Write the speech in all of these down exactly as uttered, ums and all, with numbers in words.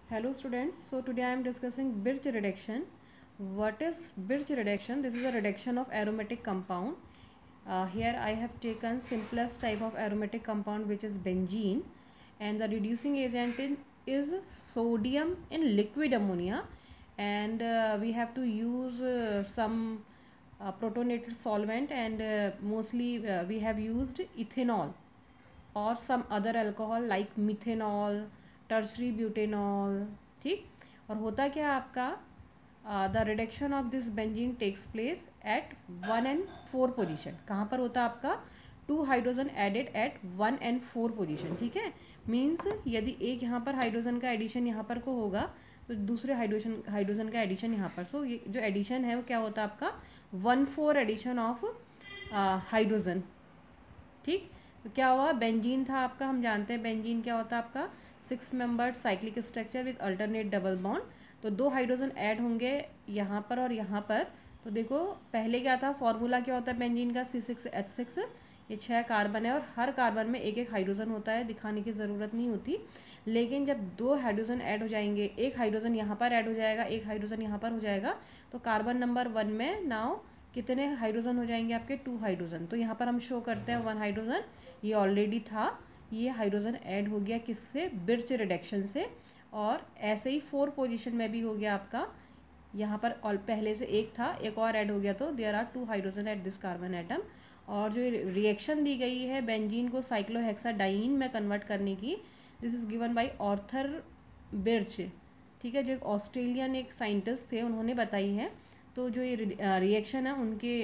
Hello students, so today I am discussing Birch reduction. What is Birch reduction? This is a reduction of aromatic compound. Uh, here I have taken simplest type of aromatic compound, which is benzene, and the reducing agent in, is sodium in liquid ammonia, and uh, we have to use uh, some uh, protonated solvent, and uh, mostly uh, we have used ethanol और some other alcohol like methanol, tertiary butanol. ठीक. और होता क्या आपका, the reduction of this benzene takes place at one and four position. कहाँ पर होता है आपका? Two hydrogen added at one and four position. ठीक है. मीन्स यदि एक यहाँ पर हाइड्रोजन का एडिशन यहाँ पर को होगा तो दूसरे हाइड्रोजन हाइड्रोजन का एडिशन यहाँ पर. सो so, ये जो एडिशन है वो क्या होता है आपका? One four addition of hydrogen. ठीक. तो क्या हुआ? बेंजीन था आपका. हम जानते हैं बेंजीन क्या होता है आपका? Six membered cyclic structure with alternate double bond. तो दो हाइड्रोजन ऐड होंगे यहाँ पर और यहाँ पर. तो देखो पहले क्या था, फॉर्मूला क्या होता है बेंजीन का? C six H six. ये छः कार्बन है और हर कार्बन में एक एक हाइड्रोजन होता है, दिखाने की ज़रूरत नहीं होती. लेकिन जब दो हाइड्रोजन ऐड हो जाएंगे, एक हाइड्रोजन यहाँ पर ऐड हो जाएगा, एक हाइड्रोजन यहाँ पर हो जाएगा, तो कार्बन नंबर वन में नाउ कितने हाइड्रोजन हो जाएंगे आपके? Two hydrogen. तो यहाँ पर हम शो करते हैं वन हाइड्रोजन, ये ऑलरेडी था, ये हाइड्रोजन ऐड हो गया किससे? बिर्च रिडक्शन से. और ऐसे ही फोर पोजीशन में भी हो गया आपका, यहाँ पर ऑल पहले से एक था, एक और ऐड हो गया, तो there are two hydrogen at this carbon atom. और जो रिएक्शन दी गई है बेंजीन को साइक्लोहेक्साडाइन में कन्वर्ट करने की, this is given by Arthur Birch. ठीक है. जो एक ऑस्ट्रेलियन एक साइंटिस्ट थे, उन्होंने बताई है. तो जो ये रिएक्शन है उनके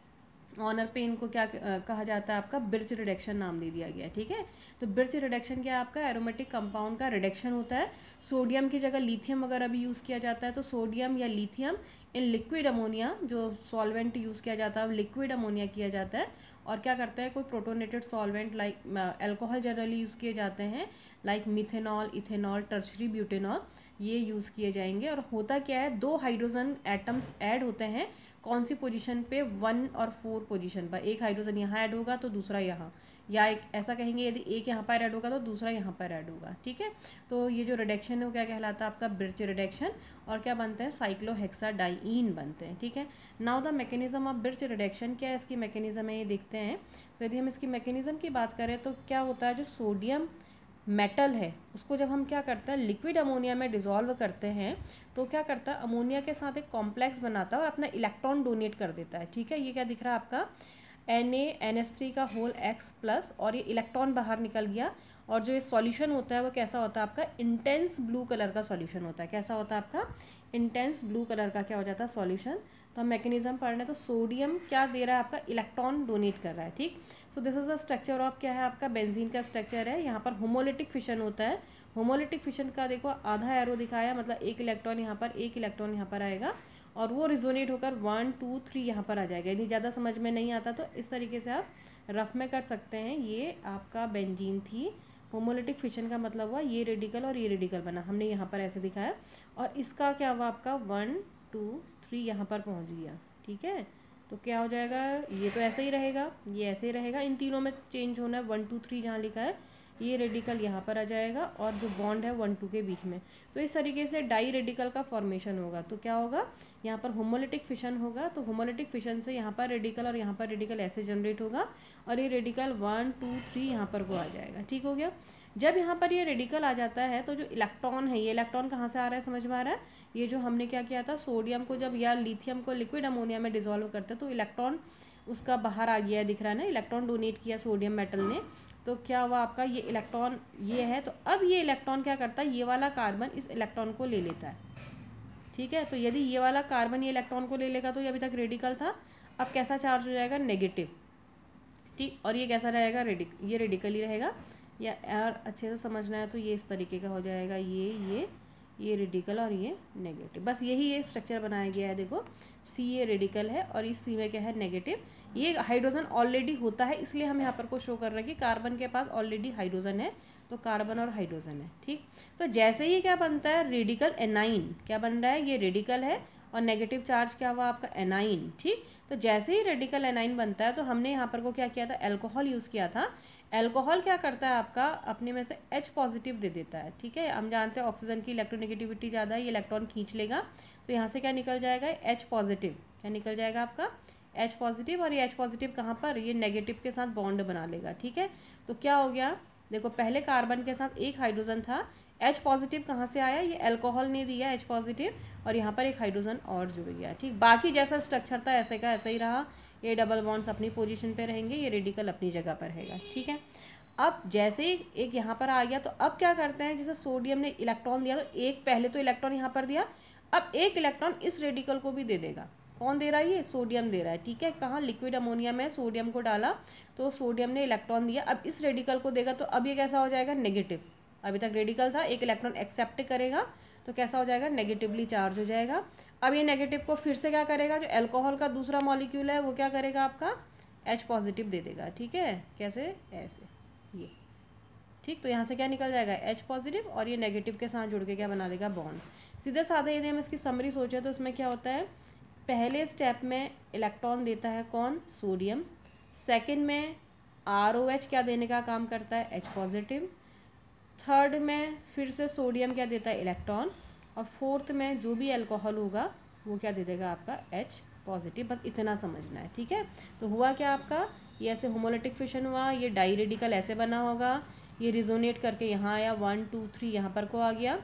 ऑनर पे इनको क्या कहा जाता है आपका? बिर्च रिडक्शन नाम दे दिया गया. ठीक है. तो बिर्च रिडक्शन क्या है आपका? एरोमेटिक कंपाउंड का रिडक्शन होता है. सोडियम की जगह लिथियम वगैरह भी यूज़ किया जाता है, तो सोडियम या लिथियम इन लिक्विड अमोनिया, जो सॉल्वेंट यूज़ किया जाता है लिक्विड अमोनिया किया जाता है. और क्या करता है, कोई protonated solvent like alcohol generally use किए जाते हैं, like methanol, ethanol, tertiary butanol, ये यूज़ किए जाएंगे. और होता क्या है, दो हाइड्रोजन एटम्स ऐड होते हैं. कौन सी पोजीशन पे? वन और फोर पोजीशन पर. एक हाइड्रोजन यहाँ ऐड होगा तो दूसरा यहाँ, या एक ऐसा कहेंगे यदि एक यहाँ पर ऐड होगा तो दूसरा यहाँ पर ऐड होगा. ठीक है. तो ये जो रिडक्शन है वो क्या कहलाता है आपका? Birch reduction. और क्या बनते हैं? साइक्लोहेक्साडाइन बनते हैं. ठीक है. Now the mechanism of Birch reduction. क्या है इसकी मैकेनिज्म है, ये देखते हैं. तो यदि हम इसकी मैकेनिज्म की बात करें तो क्या होता है, जो सोडियम मेटल है उसको जब हम क्या करते हैं, लिक्विड अमोनिया में डिसॉल्व करते हैं, तो क्या करता है, अमोनिया के साथ एक कॉम्प्लेक्स बनाता है और अपना इलेक्ट्रॉन डोनेट कर देता है. ठीक है. ये क्या दिख रहा है आपका? N A N S three का होल एक्स प्लस, और ये इलेक्ट्रॉन बाहर निकल गया. और जो ये सॉल्यूशन होता है वो कैसा होता है आपका? इंटेंस ब्लू कलर का सॉल्यूशन होता है. कैसा होता है आपका? इंटेंस ब्लू कलर का क्या हो जाता है? सॉल्यूशन. तो हम मैकेनिज्म पढ़ रहे हैं. तो सोडियम क्या दे रहा है आपका? इलेक्ट्रॉन डोनेट कर रहा है. ठीक. So this is the structure of क्या है आपका? बेंजीन का स्ट्रक्चर है. यहाँ पर होमोलिटिक फिशन होता है. होमोलिटिक फिशन का देखो आधा एरो दिखाया, मतलब एक इलेक्ट्रॉन यहाँ पर, एक इलेक्ट्रॉन यहाँ पर आएगा, और वो रिजोनेट होकर वन टू थ्री यहाँ पर आ जाएगा. यदि ज़्यादा समझ में नहीं आता तो इस तरीके से आप रफ में कर सकते हैं. ये आपका बेंजीन थी. होमोलिटिक फिशन का मतलब हुआ ये रेडिकल और ये रेडिकल बना, हमने यहाँ पर ऐसे दिखाया. और इसका क्या हुआ आपका? वन टू थ्री यहाँ पर पहुँच गया. ठीक है. तो क्या हो जाएगा? ये तो ऐसे ही रहेगा, ये ऐसे ही रहेगा. इन तीनों में चेंज होना है. वन टू थ्री जहाँ लिखा है, ये रेडिकल यहाँ पर आ जाएगा, और जो बॉन्ड है वन टू के बीच में. तो इस तरीके से डाई रेडिकल का फॉर्मेशन होगा. तो क्या होगा, यहाँ पर होमोलिटिक फिशन होगा. तो होमोलिटिक फिशन से यहाँ पर रेडिकल और यहाँ पर रेडिकल ऐसे जनरेट होगा, और ये रेडिकल वन टू थ्री यहाँ पर वो आ जाएगा. ठीक हो गया. जब यहाँ पर ये रेडिकल आ जाता है तो जो इलेक्ट्रॉन है, ये इलेक्ट्रॉन कहाँ से आ रहा है समझ में आ रहा है? ये जो हमने क्या किया था, सोडियम को जब या लिथियम को लिक्विड अमोनिया में डिसॉल्व करते हैं तो इलेक्ट्रॉन उसका बाहर आ गया है, दिख रहा है ना, इलेक्ट्रॉन डोनेट किया सोडियम मेटल ने. तो क्या हुआ आपका? ये इलेक्ट्रॉन ये है, तो अब ये इलेक्ट्रॉन क्या करता है, ये वाला कार्बन इस इलेक्ट्रॉन को ले लेता है. ठीक है. तो यदि ये वाला कार्बन ये इलेक्ट्रॉन को ले लेगा तो ये अभी तक रेडिकल था, अब कैसा चार्ज हो जाएगा? नेगेटिव. ठीक. और ये कैसा रहेगा? रेडिक ये रेडिकल ही रहेगा. या और अच्छे से समझना है तो ये इस तरीके का हो जाएगा, ये ये ये रेडिकल और ये नेगेटिव. बस यही ये स्ट्रक्चर बनाया गया है. देखो सी ये रेडिकल है और इस सी में क्या है? नेगेटिव. ये हाइड्रोजन ऑलरेडी होता है, इसलिए हम यहाँ पर को शो कर रहे हैं कि कार्बन के पास ऑलरेडी हाइड्रोजन है, तो कार्बन और हाइड्रोजन है. ठीक. तो जैसे ही क्या बनता है? Radical anion. क्या बन रहा है? ये रेडिकल है और नेगेटिव चार्ज क्या हुआ आपका? एनाइन. ठीक. तो जैसे ही रेडिकल एनाइन बनता है तो हमने यहाँ पर को क्या किया था? अल्कोहल यूज़ किया था. एल्कोहल क्या करता है आपका, अपने में से H पॉजिटिव दे देता है, ठीक है। हम जानते हैं ऑक्सीजन की इलेक्ट्रोनेगेटिविटी ज़्यादा है, ये इलेक्ट्रॉन खींच लेगा, तो यहाँ से क्या निकल जाएगा, H पॉजिटिव, क्या निकल जाएगा आपका H पॉजिटिव। और ये H पॉजिटिव कहाँ पर, ये नेगेटिव के साथ बॉन्ड बना लेगा, ठीक है। तो क्या हो गया, देखो पहले कार्बन के साथ एक हाइड्रोजन था, H पॉजिटिव कहाँ से आया, ये एल्कोहल ने दिया H पॉजिटिव, और यहाँ पर एक हाइड्रोजन और जुड़ गया, ठीक। बाकी जैसा स्ट्रक्चर था ऐसे का ऐसा ही रहा, ये डबल बॉन्ड्स अपनी पोजीशन पे रहेंगे, ये रेडिकल अपनी जगह पर रहेगा, ठीक है। अब जैसे ही एक यहाँ पर आ गया, तो अब क्या करते हैं, जैसे सोडियम ने इलेक्ट्रॉन दिया, तो एक पहले तो इलेक्ट्रॉन यहाँ पर दिया, अब एक इलेक्ट्रॉन इस रेडिकल को भी दे देगा। कौन दे रहा है, ये सोडियम दे रहा है, ठीक है। कहाँ, लिक्विड अमोनिया में सोडियम को डाला, तो सोडियम ने इलेक्ट्रॉन दिया, अब इस रेडिकल को देगा, तो अब ये कैसा हो जाएगा, नेगेटिव। अभी तक रेडिकल था, एक इलेक्ट्रॉन एक्सेप्ट करेगा, तो कैसा हो जाएगा, नेगेटिवली चार्ज हो जाएगा। अब ये नेगेटिव को फिर से क्या करेगा, जो अल्कोहल का दूसरा मॉलिक्यूल है वो क्या करेगा, आपका H पॉजिटिव दे देगा, ठीक है। कैसे, ऐसे, ये, ठीक। तो यहाँ से क्या निकल जाएगा, H पॉजिटिव, और ये नेगेटिव के साथ जुड़ के क्या बना देगा, बॉन्ड। सीधे साधे यदि हम इसकी समरी सोचें तो इसमें क्या होता है, पहले स्टेप में इलेक्ट्रॉन देता है कौन, सोडियम। सेकेंड में आर ओ एच क्या देने का काम करता है, H पॉजिटिव। थर्ड में फिर से सोडियम क्या देता है, इलेक्ट्रॉन। और फोर्थ में जो भी अल्कोहल होगा वो क्या दे देगा, आपका H पॉजिटिव। बस इतना समझना है, ठीक है। तो हुआ क्या आपका, ये ऐसे होमोलिटिक फिशन हुआ, ये डाई रेडिकल ऐसे बना होगा, ये रिजोनेट करके यहाँ आया, वन टू थ्री यहाँ पर को आ गया।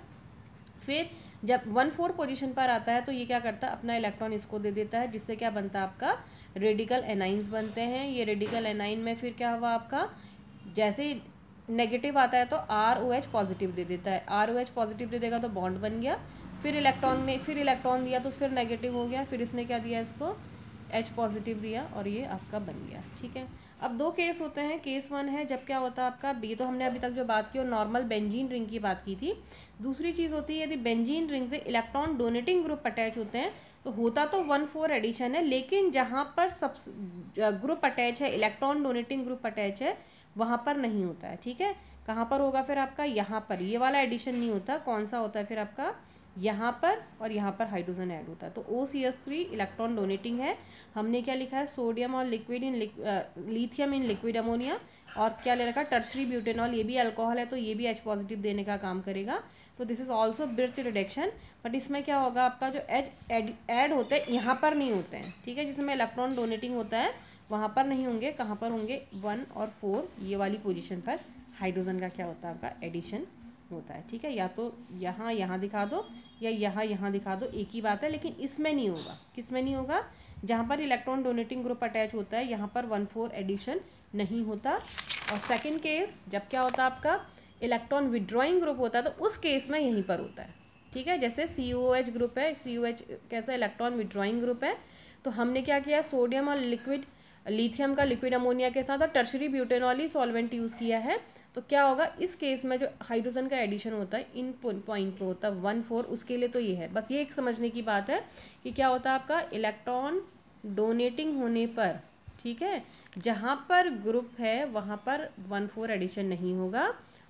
फिर जब वन फोर पोजीशन पर आता है तो ये क्या करता है, अपना इलेक्ट्रॉन इसको दे देता है, जिससे क्या बनता है आपका, रेडिकल एनाइंस बनते हैं। ये रेडिकल एनाइन में फिर क्या हुआ आपका, जैसे ही नेगेटिव आता है तो आर ओ एच पॉजिटिव दे देता है, आर ओ एच पॉजिटिव दे देगा तो बॉन्ड बन गया। फिर इलेक्ट्रॉन ने फिर इलेक्ट्रॉन दिया तो फिर नेगेटिव हो गया, फिर इसने क्या दिया, इसको H पॉजिटिव दिया, और ये आपका बन गया, ठीक है। अब दो केस होते हैं, केस वन है जब क्या होता है आपका, ये तो हमने अभी तक जो बात की वो नॉर्मल बेंजीन रिंग की बात की थी। दूसरी चीज़ होती है यदि बेंजीन रिंग से इलेक्ट्रॉन डोनेटिंग ग्रुप अटैच होते हैं, तो होता तो वन फोर एडिशन है, लेकिन जहाँ पर सब ग्रुप अटैच है, इलेक्ट्रॉन डोनेटिंग ग्रुप अटैच है, वहाँ पर नहीं होता है, ठीक है। कहाँ पर होगा फिर आपका, यहाँ पर, ये वाला एडिशन नहीं होता। कौन सा होता है फिर आपका, यहाँ पर, और यहाँ पर हाइड्रोजन ऐड होता है। तो O C S three electron donating है। हमने क्या लिखा है, सोडियम और liquid in lithium in liquid ammonia, और क्या ले रखा है, टर्शरी ब्यूटेनॉल, ये भी अल्कोहल है तो ये भी H पॉजिटिव देने का काम करेगा। तो this is also Birch reduction, but इसमें क्या होगा आपका, जो H ऐड होते हैं यहाँ पर नहीं होते हैं, ठीक है। जिसमें इलेक्ट्रॉन डोनेटिंग होता है वहाँ पर नहीं होंगे, कहाँ पर होंगे, वन और फोर ये वाली पोजीशन पर हाइड्रोजन का क्या होता है आपका, एडिशन होता है, ठीक है। या तो यहाँ यहाँ दिखा दो या यहाँ यहाँ दिखा दो, एक ही बात है, लेकिन इसमें नहीं होगा। किस में नहीं होगा, जहाँ पर इलेक्ट्रॉन डोनेटिंग ग्रुप अटैच होता है यहाँ पर वन फोर एडिशन नहीं होता। और सेकंड केस जब क्या होता है आपका, इलेक्ट्रॉन विड्रॉइंग ग्रुप होता है, तो उस केस में यहीं पर होता है, ठीक है। जैसे सी ओ एच ग्रुप है, सी ओ एच कैसा इलेक्ट्रॉन विड्रॉइंग ग्रुप है, तो हमने क्या किया, सोडियम और लिक्विड लिथियम का लिक्विड अमोनिया के साथ और टर्शरी ब्यूटेनॉल ही सॉल्वेंट यूज़ किया है। तो क्या होगा, इस केस में जो हाइड्रोजन का एडिशन होता है इन पॉइंट पे होता है वन फोर, उसके लिए तो ये है। बस ये एक समझने की बात है कि क्या होता है आपका, इलेक्ट्रॉन डोनेटिंग होने पर, ठीक है, जहाँ पर ग्रुप है वहाँ पर वन फोर एडिशन नहीं होगा,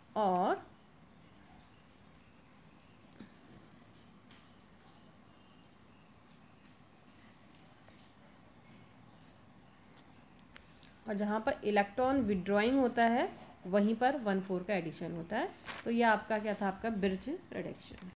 और और जहाँ पर इलेक्ट्रॉन विड्रॉइंग होता है वहीं पर वन फोर का एडिशन होता है। तो ये आपका क्या था, आपका बिर्च रिडक्शन।